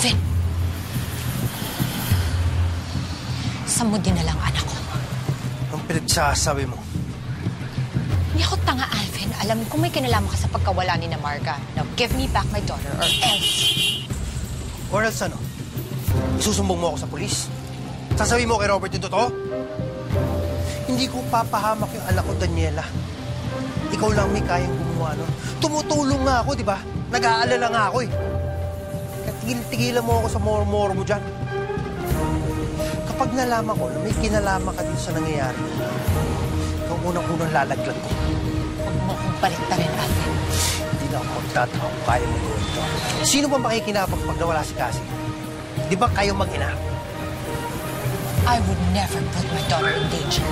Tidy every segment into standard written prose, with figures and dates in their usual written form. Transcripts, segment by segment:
Alvin! Saan mo dinala ang anak ko? Anong pinagsasabi mo? Hindi ako tanga, Alvin. Alam ko may kinalaman ka sa pagkawala ni Marga. Now, give me back my daughter or else. Or else ano? Isusumbong mo ako sa pulis? Sasabihin mo kay Robert yung totoo? Hindi ko papahamak yung anak ko, Daniela. Ikaw lang may kayang gumawa nun. Tumutulong nga ako, di ba? Nag-aalala nga ako eh. Tigil-tigilan mo ako sa more mo dyan. Kapag nalaman ko na may kinalaman ka dito sa nangyayari, ikaw unang-unang lalaglag ko. Huwag mo akong balik na rin, Alvin. Hindi na ako magtataka kung kaya mo gawin ito. Sino ba makikinabang pag nawala si Cassie? Di ba kayo mag-ina? I would never put my daughter in danger.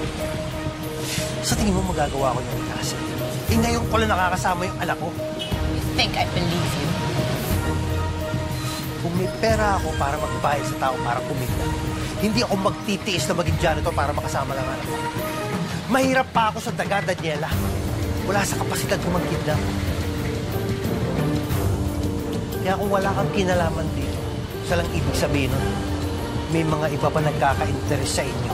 Sa tingin mo magagawa ko yung Cassie? Eh ngayon ko lang nakakasama yung anak ko. You think I believe you? Kung may pera ako para magbayad sa tao para kumita, hindi ako magtitiis na maging janitor para makasama lang anak ko. Mahirap pa ako sa daga, Daniela. Wala sa kapasidad kong mag-kidnap. Kaya kung wala kang kinalaman dito, isa lang ibig sabihin nun, may mga iba pa nagkaka-interest sa inyo.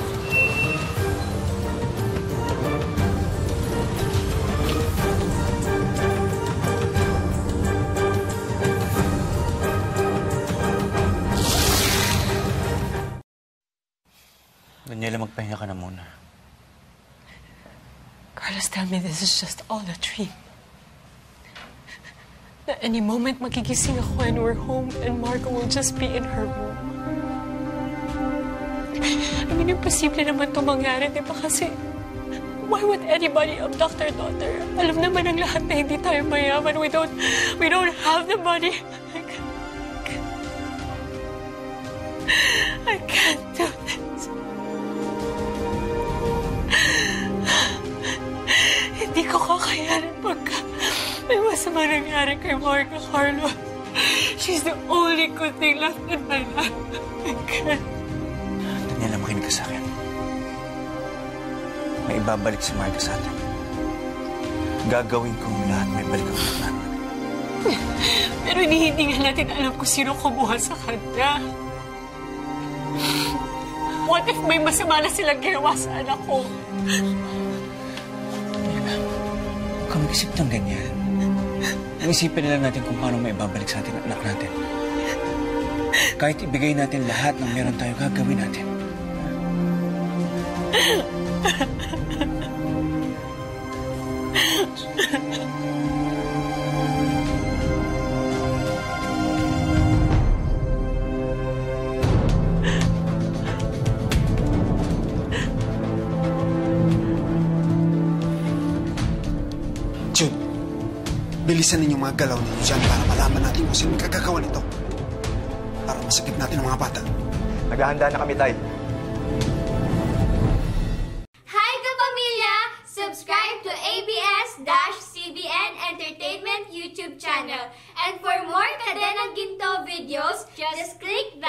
Daniela, magpahinga ka na muna. Carlos, tell me this is just all a dream. Na any moment magigising ako and we're home and Margo will just be in her room. I mean, imposible naman ito mangyari, di ba? Kasi why would anybody abduct their daughter? Alam naman ng lahat na hindi tayo mayaman. We don't have the money. I can't do this. Hindi ko kakayanin pagka may masama nangyari kay Marga, Carlos. She's the only good thing left in my life. I can't. Daniela, makinig ka sa akin. May ibabalik si Marga sa atin. Gagawin kong lahat may balik ang anak natin. Pero hindi nga natin alam kung sino kumuha sa kanya. What if may masama na silang ginawa sa anak ko? Daniela, huwag ka mag-isip ng ganyan. Isipin na lang natin kung paano may ibabalik sa atin ang anak natin. Kahit ibigay natin lahat ng meron tayo, gagawin natin. Jude, bilisan ninyong mga galaw ninyo dyan para malaman natin kung sino kagagawa nito. Para masagip natin ang mga bata. Naghahanda na kami, Tay. Hi, kapamilya! Subscribe to ABS-CBN Entertainment YouTube channel. And for more Kadenang Ginto videos, just click